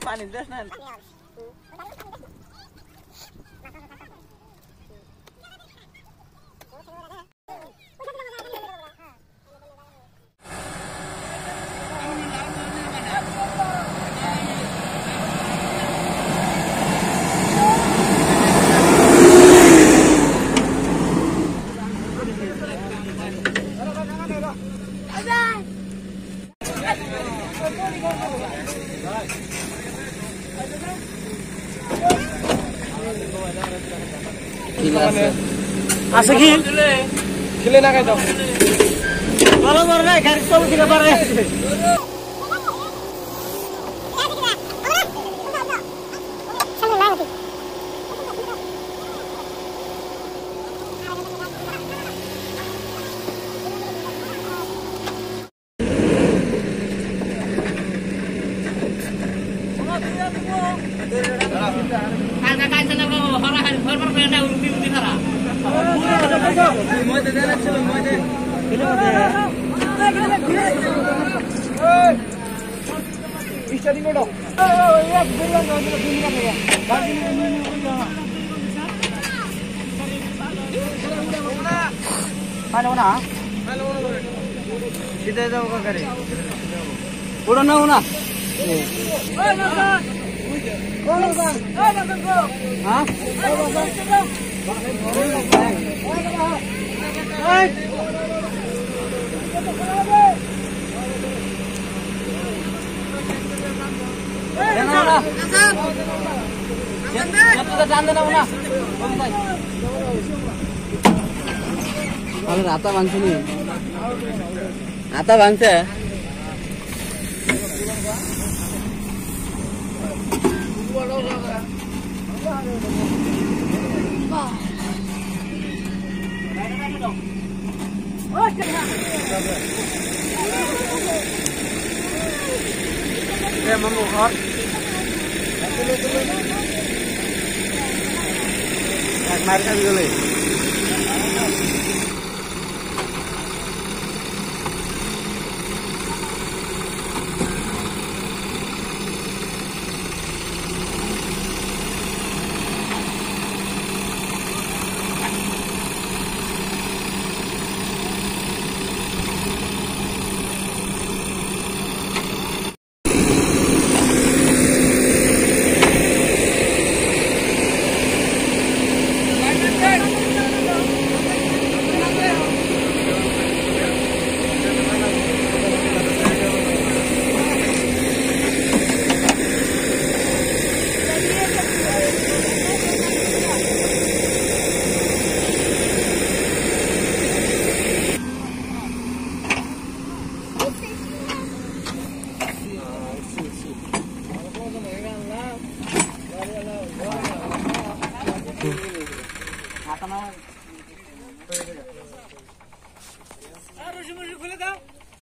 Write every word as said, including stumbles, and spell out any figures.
पानी देस न Asa ki? Kile na kayo. Wala mo na, garis ko sila pare. Halo na? Halo na. Kita जाओ का करे? उड़ो ना उना. ओए ना. कौन होगा? ओए ना को. हां? ओए. Jangan lah. Jangan tu dah jangan na. Kalau rata bangsa ni, rata bangsa. Eh, mamu hot. Nak mari kan dulu. Apa nama?